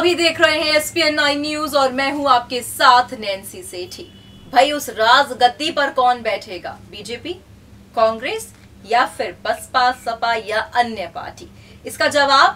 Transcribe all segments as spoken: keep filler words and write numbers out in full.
अभी देख रहे हैं S P N nine news और मैं हूं आपके साथ नैन्सी सेठी। भाई उस राज गद्दी पर कौन बैठेगा, बीजेपी, कांग्रेस या फिर बसपा, सपा या अन्य पार्टी? इसका जवाब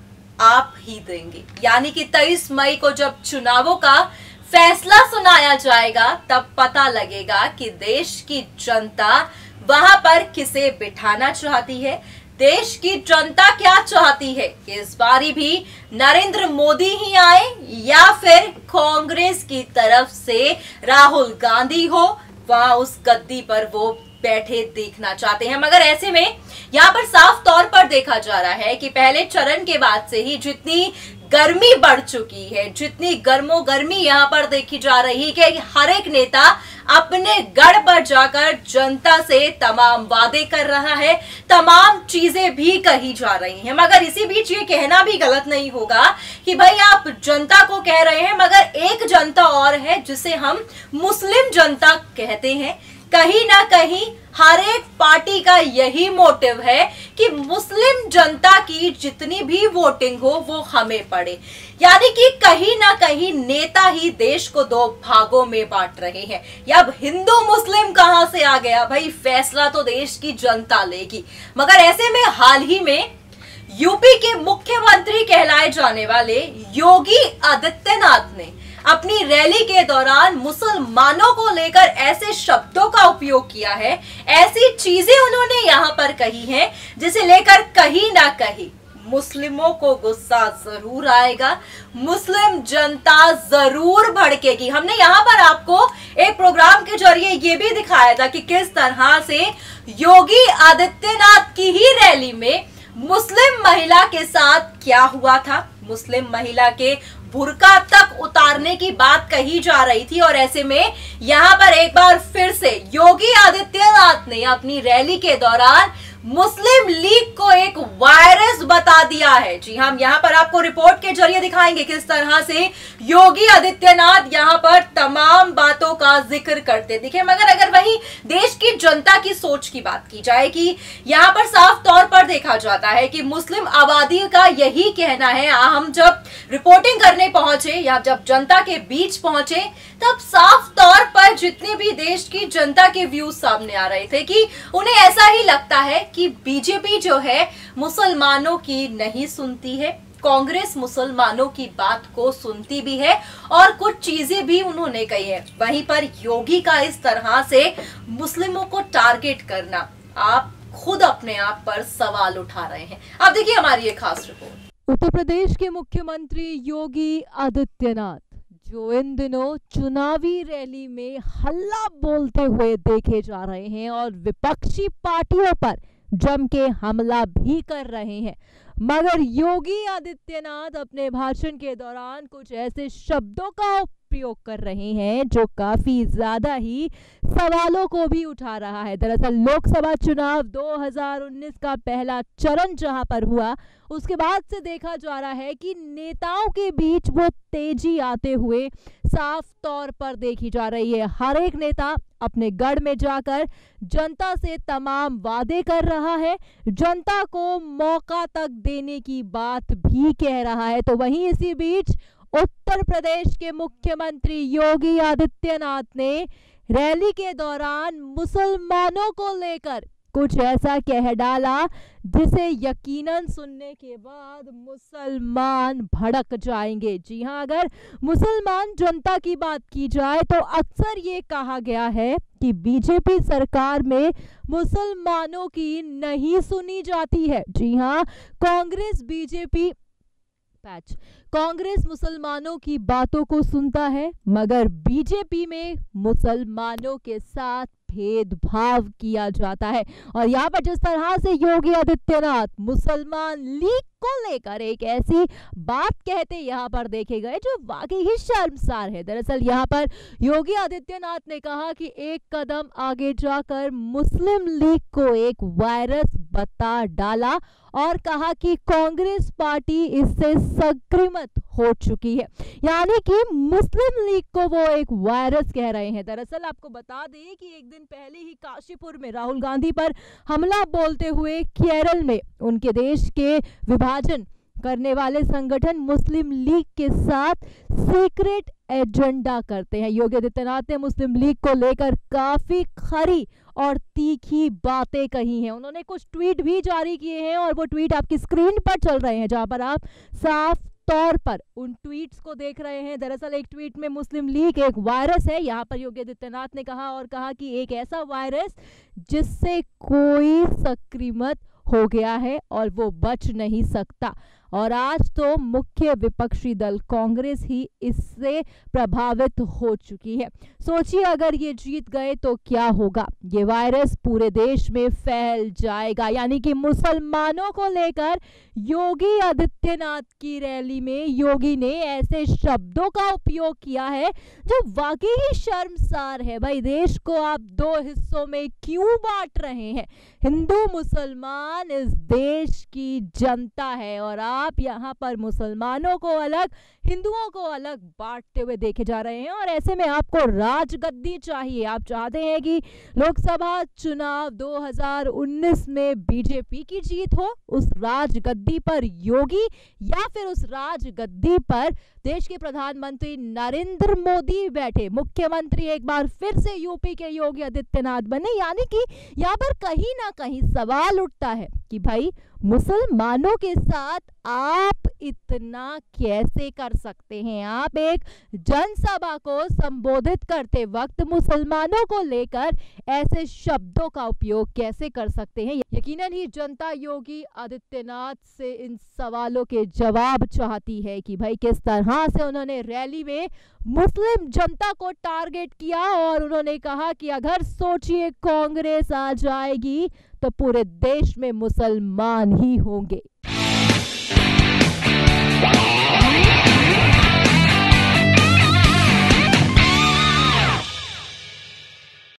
आप ही देंगे। यानी कि तेईस मई को जब चुनावों का फैसला सुनाया जाएगा तब पता लगेगा कि देश की जनता वहां पर किसे बिठाना चाहती है। देश की जनता क्या चाहती है कि इस बारी भी नरेंद्र मोदी ही आए या फिर कांग्रेस की तरफ से राहुल गांधी हो, वहां उस गद्दी पर वो बैठे देखना चाहते हैं। मगर ऐसे में यहाँ पर साफ तौर पर देखा जा रहा है कि पहले चरण के बाद से ही जितनी गर्मी बढ़ चुकी है, जितनी गर्मो गर्मी यहाँ पर देखी जा रही है कि हर एक नेता अपने गढ़ पर जाकर जनता से तमाम वादे कर रहा है, तमाम चीजें भी कही जा रही हैं। मगर इसी बीच ये कहना भी गलत नहीं होगा कि भाई आप जनता को कह रहे हैं, मगर एक जनता और है जिसे हम मुस्लिम जनता कहते हैं। कहीं ना कहीं हर एक पार्टी का यही मोटिव है कि मुस्लिम जनता की जितनी भी वोटिंग हो वो हमें पड़े। यानी कि कहीं ना कहीं नेता ही देश को दो भागों में बांट रहे हैं। या अब हिंदू मुस्लिम कहां से आ गया भाई, फैसला तो देश की जनता लेगी। मगर ऐसे में हाल ही में यूपी के मुख्यमंत्री कहलाए जाने वाले योगी आदित्यनाथ ने अपनी रैली के दौरान मुसलमानों को लेकर ऐसे शब्दों का उपयोग किया है, ऐसी चीजें उन्होंने यहां पर कही हैं जिसे लेकर कहीं ना कहीं मुस्लिमों को गुस्सा जरूर आएगा, मुस्लिम जनता जरूर भड़केगी। हमने यहां पर आपको एक प्रोग्राम के जरिए ये भी दिखाया था कि किस तरह से योगी आदित्यनाथ की ही रैली में मुस्लिम महिला के साथ क्या हुआ था। मुस्लिम महिला के बुर्का तक उतारने की बात कही जा रही थी और ऐसे में यहां पर एक बार फिर से योगी आदित्यनाथ ने अपनी रैली के दौरान मुस्लिम लीग को एक वायरस बता दिया है। जी हम यहां पर आपको रिपोर्ट के जरिए दिखाएंगे किस तरह से योगी आदित्यनाथ यहां पर तमाम बातों का जिक्र करते दिखे। मगर अगर वही देश की जनता की सोच की बात की जाए कि यहां पर साफ तौर पर देखा जाता है कि मुस्लिम आबादी का यही कहना है। हम जब रिपोर्टिंग करने पहुंचे या जब जनता के बीच पहुंचे तब साफ तौर पर जितने भी देश की जनता के व्यूज सामने आ रहे थे कि उन्हें ऐसा ही लगता है कि बीजेपी जो है मुसलमानों की नहीं सुनती है, कांग्रेस मुसलमानों की बात को सुनती भी है और कुछ चीजें भी उन्होंने कही है। वहीं पर योगी का इस तरह से मुस्लिमों को टारगेट करना, आप खुद अपने आप पर सवाल उठा रहे हैं। अब देखिए हमारी एक खास रिपोर्ट। उत्तर प्रदेश के मुख्यमंत्री योगी आदित्यनाथ जो इन दिनों चुनावी रैली में हल्ला बोलते हुए देखे जा रहे हैं और विपक्षी पार्टियों पर जम के हमला भी कर रहे हैं। मगर योगी आदित्यनाथ अपने भाषण के दौरान कुछ ऐसे शब्दों का उपयोग कर रहे हैं जो काफी ज्यादा ही सवालों को भी उठा रहा है। दरअसल लोकसभा चुनाव दो हज़ार उन्नीस का पहला चरण जहां पर हुआ उसके बाद से देखा जा रहा है कि नेताओं के बीच वो तेजी आते हुए साफ तौर पर देखी जा रही है। हर एक नेता अपने गढ़ में जाकर जनता से तमाम वादे कर रहा है, जनता को मौका तक देने की बात भी कह रहा है। तो वहीं इसी बीच उत्तर प्रदेश के मुख्यमंत्री योगी आदित्यनाथ ने रैली के दौरान मुसलमानों को लेकर कुछ ऐसा कह डाला जिसे यकीनन सुनने के बाद मुसलमान भड़क जाएंगे। जी हां, अगर मुसलमान जनता की बात की जाए तो अक्सर ये कहा गया है कि बीजेपी सरकार में मुसलमानों की नहीं सुनी जाती है। जी हां, कांग्रेस बीजेपी पैच कांग्रेस मुसलमानों की बातों को सुनता है मगर बीजेपी में मुसलमानों के साथ भेदभाव किया जाता है। और यहाँ पर जिस तरह से योगी आदित्यनाथ मुसलमान लीग को लेकर एक ऐसी बात कहते यहाँ पर देखे गए जो वाकई ही शर्मसार है। दरअसल यहाँ पर योगी आदित्यनाथ ने कहा कि एक कदम आगे जाकर मुस्लिम लीग को एक वायरस बता डाला और कहा कि कांग्रेस पार्टी इससे संक्रमित हो चुकी है। यानी कि मुस्लिम लीग को वो एक वायरस कह रहे हैं। दरअसल आपको बता दें कि एक दिन पहले ही काशीपुर में राहुल गांधी पर हमला बोलते हुए केरल में उनके देश के विभाजन करने वाले संगठन मुस्लिम लीग के साथ सीक्रेट एजेंडा करते हैं। योगी आदित्यनाथ ने मुस्लिम लीग को लेकर काफी खरी और तीखी बातें कही हैं। उन्होंने कुछ ट्वीट भी जारी किए हैं और वो ट्वीट आपकी स्क्रीन पर चल रहे हैं, जहां पर आप साफ तौर पर उन ट्वीट्स को देख रहे हैं। दरअसल एक ट्वीट में मुस्लिम लीग एक वायरस है, यहाँ पर योगी आदित्यनाथ ने कहा और कहा कि एक ऐसा वायरस जिससे कोई संक्रमित हो गया है और वो बच नहीं सकता। और आज तो मुख्य विपक्षी दल कांग्रेस ही इससे प्रभावित हो चुकी है। सोचिए अगर ये जीत गए तो क्या होगा। ये वायरस पूरे देश में फैल जाएगा। यानी कि मुसलमानों को लेकर योगी आदित्यनाथ की रैली में योगी ने ऐसे शब्दों का उपयोग किया है जो वाकई ही शर्मसार है। भाई, देश को आप दो हिस्सों में क्यों बांट रहे हैं? हिंदू मुसलमान इस देश की जनता है और आप यहाँ पर मुसलमानों को अलग, हिंदुओं को अलग बांटते हुए देखे जा रहे हैं। और ऐसे में आपको राजगद्दी चाहिए। आप चाहते हैं कि लोकसभा चुनाव दो हज़ार उन्नीस में बीजेपी की जीत हो, उस राजगद्दी पर योगी, या फिर उस राजगद्दी पर देश के प्रधानमंत्री नरेंद्र मोदी बैठे, मुख्यमंत्री एक बार फिर से यूपी के योगी आदित्यनाथ बने। यानी कि यहाँ पर कहीं ना कहीं सवाल उठता है कि भाई मुसलमानों के साथ आप इतना कैसे कर सकते हैं? आप एक जनसभा को संबोधित करते वक्त मुसलमानों को लेकर ऐसे शब्दों का उपयोग कैसे कर सकते हैं? यकीनन ही जनता योगी आदित्यनाथ से इन सवालों के जवाब चाहती है कि भाई किस तरह से उन्होंने रैली में मुस्लिम जनता को टारगेट किया और उन्होंने कहा कि अगर सोचिए कांग्रेस आ जाएगी तो पूरे देश में मुसलमान ही होंगे।